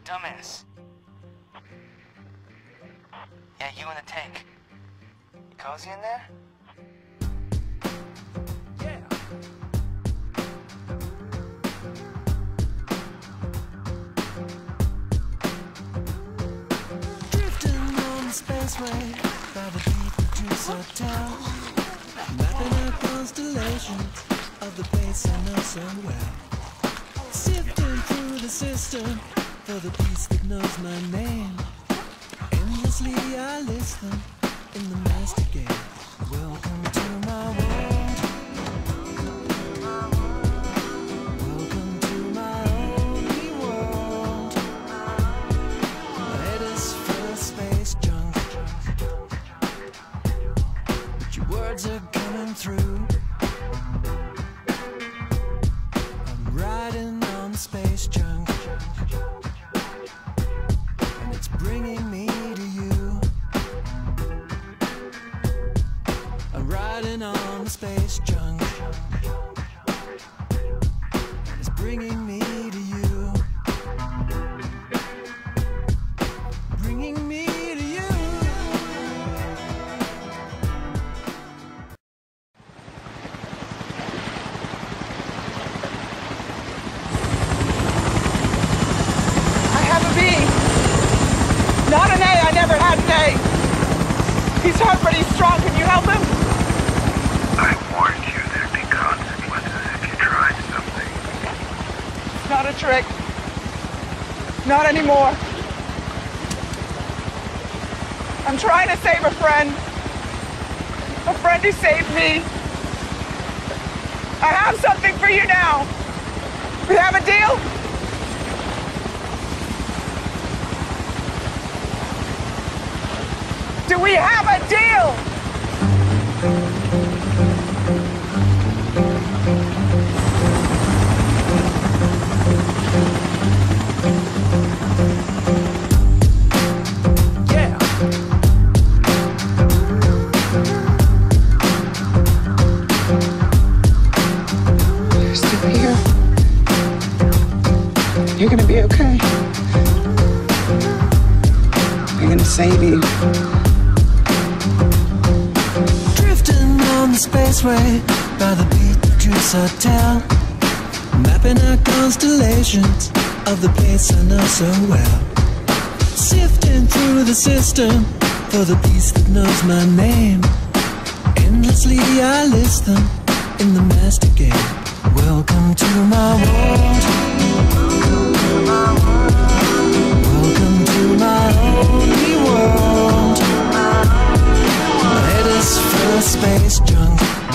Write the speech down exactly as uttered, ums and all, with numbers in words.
dumbass. Yeah, you in the tank. You cozy in there? Yeah. Drifting on the spaceway by the beat producer town, mapping out constellations of the place I know so well. Sifting through the system for the piece that knows my name. Endlessly I listen in the master game. Welcome to my world. Welcome to my only world. My head is full of space junk, but your words are coming through. I'm riding on the space junk, and it's bringing me to you. I'm riding on the space junk, and it's bringing me to you. Bringing me to you. I have a B. Not an A. I never had an A. He's hurt, but he's strong. Can you help him? I warned you there'd be consequences if you tried something. It's not a trick. Not anymore. I'm trying to save a friend. A friend who saved me. I have something for you now. We have a deal? Do we have a deal? Yeah. You're still here. You're gonna be okay. You're gonna save you. Drifting on the spaceway by the beat producer town, mapping out constellations of the place I know so well. Sifting through the system for the piece that knows my name. Endlessly I listen in the master game. Welcome to my world. Welcome to my only world. My head is full of space junk,